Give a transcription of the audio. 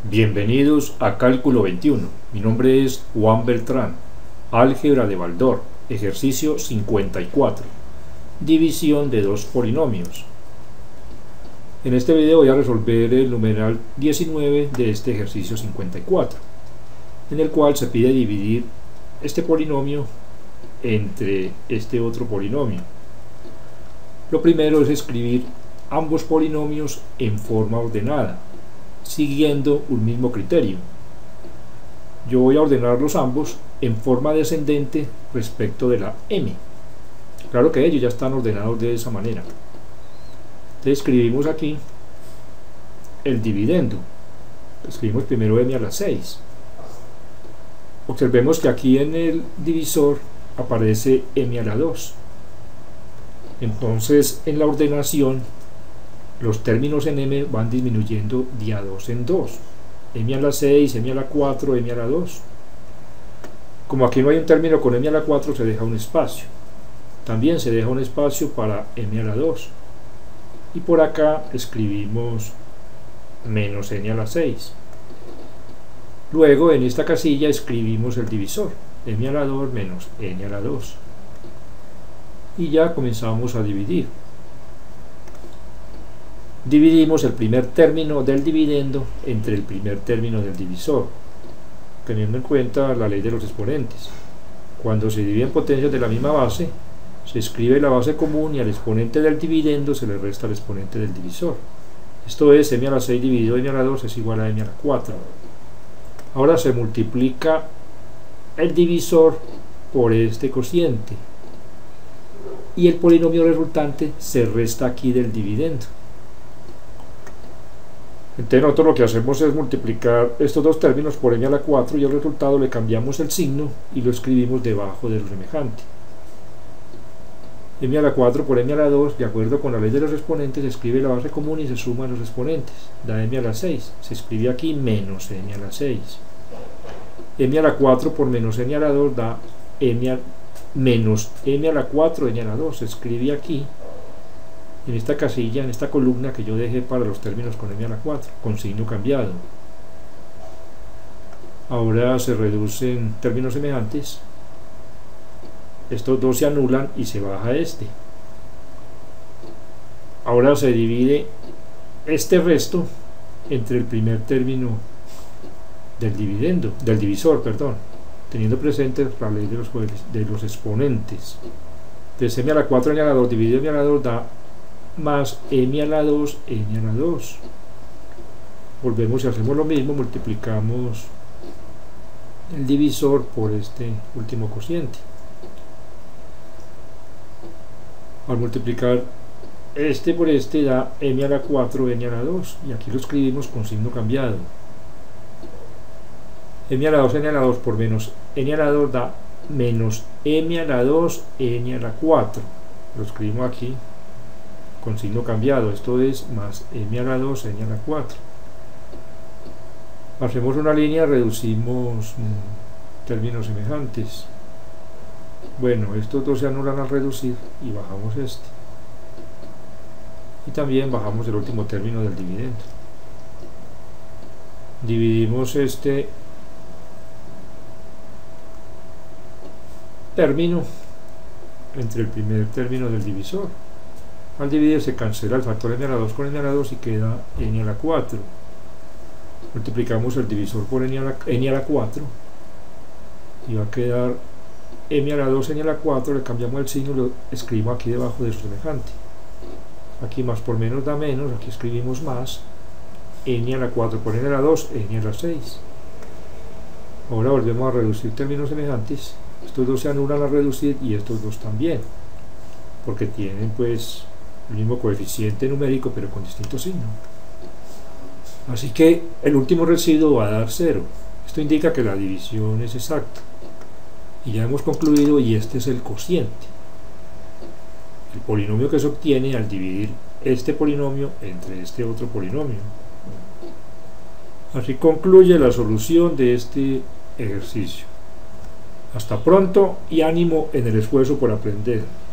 Bienvenidos a Cálculo 21. Mi nombre es Juan Beltrán. Álgebra de Baldor, ejercicio 54. División de dos polinomios. En este video voy a resolver el numeral 19 de este ejercicio 54, en el cual se pide dividir este polinomio entre este otro polinomio. Lo primero es escribir ambos polinomios en forma ordenada, siguiendo un mismo criterio. Yo voy a ordenarlos ambos en forma descendente respecto de la m. Claro que ellos ya están ordenados de esa manera. Entonces escribimos aquí el dividendo. Escribimos primero m a la 6. Observemos que aquí en el divisor aparece m a la 2. Entonces en la ordenación los términos en m van disminuyendo de a 2 en 2. M a la 6, m a la 4, m a la 2. Como aquí no hay un término con m a la 4, se deja un espacio. También se deja un espacio para m a la 2. Y por acá escribimos menos n a la 6. Luego en esta casilla escribimos el divisor, m a la 2 menos n a la 2. Y ya comenzamos a dividir. Dividimos el primer término del dividendo entre el primer término del divisor, teniendo en cuenta la ley de los exponentes. Cuando se dividen potencias de la misma base, se escribe la base común y al exponente del dividendo se le resta el exponente del divisor. Esto es, m a la 6 dividido m a la 2 es igual a m a la 4. Ahora se multiplica el divisor por este cociente y el polinomio resultante se resta aquí del dividendo. Entonces nosotros lo que hacemos es multiplicar estos dos términos por m a la 4 y al resultado le cambiamos el signo y lo escribimos debajo del semejante. M a la 4 por m a la 2, de acuerdo con la ley de los exponentes, se escribe la base común y se suman los exponentes. Da m a la 6, se escribe aquí menos m a la 6. M a la 4 por menos m a la 2 da menos m a la 4 m a la 2, se escribe aquí en esta casilla, en esta columna que yo dejé para los términos con m a la 4, con signo cambiado. Ahora se reducen términos semejantes, estos dos se anulan y se baja este. Ahora se divide este resto entre el primer término del divisor, teniendo presente la ley de los exponentes. Entonces m a la 4 m a la 2 dividido m a la 2 da más m a la 2 n a la 2. Volvemos y hacemos lo mismo, multiplicamos el divisor por este último cociente. Al multiplicar este por este da m a la 4 n a la 2 y aquí lo escribimos con signo cambiado. M a la 2 n a la 2 por menos n a la 2 da menos m a la 2 n a la 4. Lo escribimos aquí con signo cambiado, esto es más m a la 2 n a la 4. Hacemos una línea, reducimos términos semejantes. Bueno, estos dos se anulan al reducir y bajamos este. Y también bajamos el último término del dividendo. Dividimos este término entre el primer término del divisor. Al dividir se cancela el factor n a la 2 con n a la 2 y queda n a la 4. Multiplicamos el divisor por n a la 4 y va a quedar m a la 2 n a la 4, le cambiamos el signo y lo escribimos aquí debajo de su semejante. Aquí más por menos da menos, aquí escribimos más n a la 4 por n a la 2, n a la 6. Ahora volvemos a reducir términos semejantes, estos dos se anulan al reducir y estos dos también, porque tienen pues el mismo coeficiente numérico pero con distinto signo. Así que el último residuo va a dar 0. Esto indica que la división es exacta. Y ya hemos concluido, y este es el cociente, el polinomio que se obtiene al dividir este polinomio entre este otro polinomio. Así concluye la solución de este ejercicio. Hasta pronto y ánimo en el esfuerzo por aprender.